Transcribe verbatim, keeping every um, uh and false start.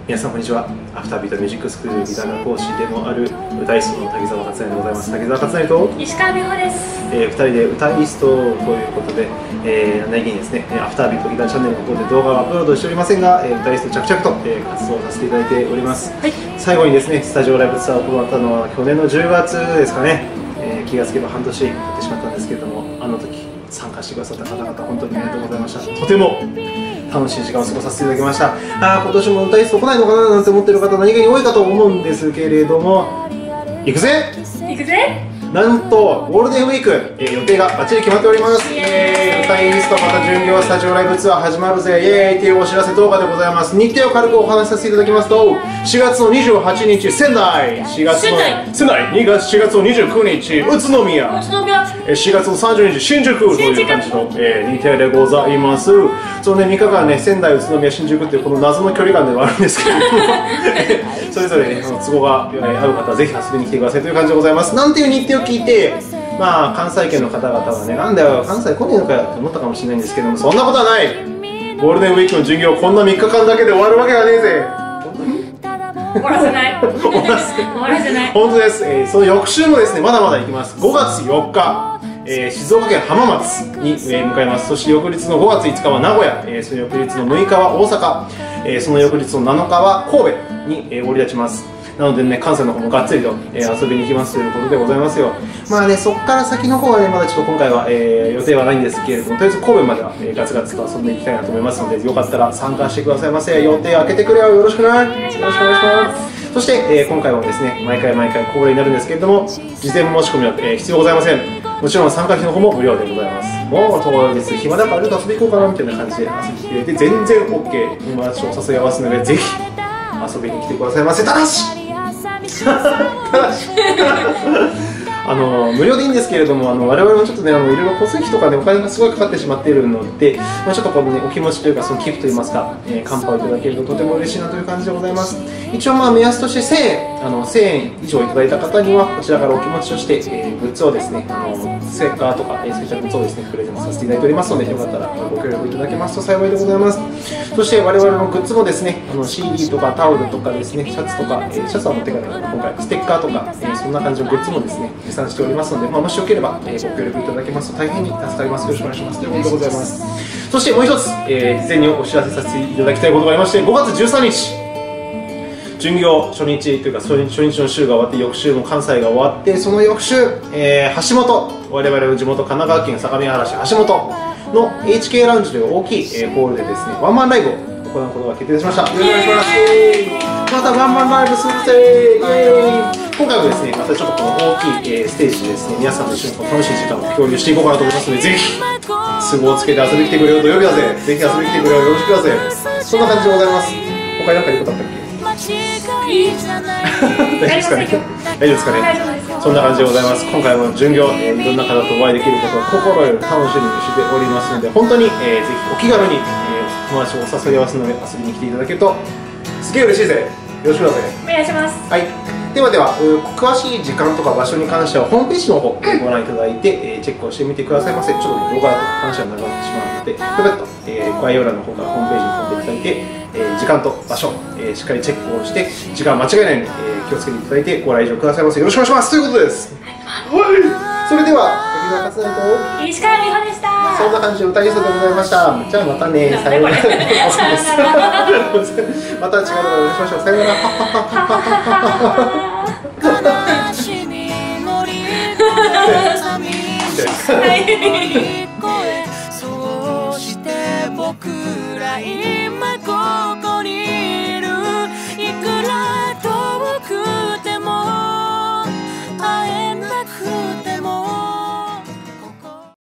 皆さんこんにちは。アフタービートミュージックスクールギター講師でもある歌いストの滝沢克也でございます。滝沢克也と石川美穂です。 えー、ふたりで歌いストということで、えー、何気にですね、アフタービートギターチャンネルの方で動画をアップロードしておりませんが、えー、歌いスト着々と、えー、活動させていただいております。はい、最後にですね、スタジオライブツアーを行ったのは去年のじゅうがつですかね。えー、気がつけば半年経ってしまったんですけれども、あの時参加してくださった方々本当にありがとうございました。とても楽しい時間を過ごさせていただきました。ああ、今年も歌いスト来ないのかななんて思ってる方何気に多いかと思うんですけれども、行くぜ行くぜ。 なんとゴールデンウィーク、えー、予定がバッチリ決まっております。イエーイ、歌いストまた巡業スタジオライブツアー始まるぜイエーイというお知らせ動画でございます。日程を軽くお話しさせていただきますと、しがつのにじゅうはちにち仙台、しがつの仙台、にがつしがつのにじゅうくにち宇都宮、しがつのさんじゅうにち新宿という感じの、えー、日程でございます。そのねみっかかんね、仙台、宇都宮、新宿っていうこの謎の距離感ではあるんですけれどもそれぞれねその都合が合う方はぜひ遊びに来てくださいという感じでございます。なんていう日程を聞いて、まあ関西圏の方々はね、なんだよ関西来ねえのかよって思ったかもしれないんですけども、そんなことはない。ゴールデンウィークの授業こんなみっかかんだけで終わるわけがねえぜ。 終わらせない終わらせない本当です、えー、その翌週もですねまだまだ行きます。ごがつよっか、えー、静岡県浜松に、えー、向かいます。そして翌日のごがついつかは名古屋、えー、その翌日のむいかは大阪、えー、その翌日のなのかは神戸に、えー、降り立ちます。なのでね、関西の方もがっつりと、えー、遊びに行きますということでございますよ。まあね、そこから先の方はね、まだちょっと今回は、えー、予定はないんですけれども、とりあえず神戸までは、えー、ガツガツと遊んでいきたいなと思いますので、よかったら参加してくださいませ。予定開けてくれよ、よろしくな。よろしくお願いします。そして、えー、今回もですね、毎回毎回恒例になるんですけれども、事前申し込みは、えー、必要ございません。もちろん参加費の方も無料でございます。もう当日暇だからちょっと遊び行こうかなみたいな感じで遊びに来ていて全然 オーケー。友達とお誘い合わせるのでぜひ遊びに来てくださいませ。ただしただしあの無料でいいんですけれども、あの我々もちょっとね、あのいろいろ交通費とかでお金がすごいかかってしまっているので、まあ、ちょっとこの、ね、お気持ちというかその寄付といいますか、えー、カンパをいただけるととても嬉しいなという感じでございます。一応まあ目安としてせんえん、あのせんえん以上いただいた方にはこちらからお気持ちとして、えー、グッズをですね、あのステッカーとか、えー、そういったグッズをですねプレゼントさせていただいておりますので、よかったらご協力いただけますと幸いでございます。そして我々のグッズもですね、あの シーディー とかタオルとかですね、シャツとか、えー、シャツは持っていかないので今回ステッカーとか、えー、そんな感じのグッズもですね持参しておりますので、まあ、もしよければ、えー、ご協力いただけますと大変に助かります。よろしくお願いしますということでございます。そしてもう一つ、えー、事前にお知らせさせていただきたいことがありまして、ごがつじゅうさんにち巡業初日というか初日の週が終わって翌週も関西が終わって、その翌週、えー、橋本、我々の地元神奈川県相模原市橋本の エイチケー ラウンジという大きい、えー、ホールでですねワンマンライブを行うことが決定しました。よろしくお願いします。またワンマンライブするぜイエーイ。今回はですねまたちょっとこの大きい、えー、ステージでですね皆さんと一緒に楽しい時間を共有していこうかなと思いますので、ぜひ都合をつけて遊びに来てくれよと呼びだぜ。ぜひ遊びに来てくれよ、よろしくだぜ。そんな感じでございます。他に何か言うことあったっけ？大丈夫ですかね。大丈夫ですかね。そんな感じでございます。今回も巡業、えー、いろんな方とお会いできることを心より楽しみにしておりますので、本当に、えー、ぜひお気軽に、えー、友達をお誘い合わせので遊びに来ていただけるとすげえ嬉しいぜ。よろしくだぜ。 お願いします。はい。 ではでは、詳しい時間とか場所に関してはホームページの方ご覧いただいて、えー、チェックをしてみてくださいませ。ちょっと、ね、動画だと話が長くなってしまうので、ペペッと、えー、概要欄の方からホームページに飛んでいただいて、えー、時間と場所、えー、しっかりチェックをして時間間違いないように、えー、気をつけていただいてご来場くださいませ。よろしくお願いしますということです。はい、それでは滝沢克也と石川美穂でした。 そんな感じで歌いそうでございました。じゃあまたね、さようなら。また違うのをお願いしましょう。さようなら。悲しみ乗り越えそうして僕ら今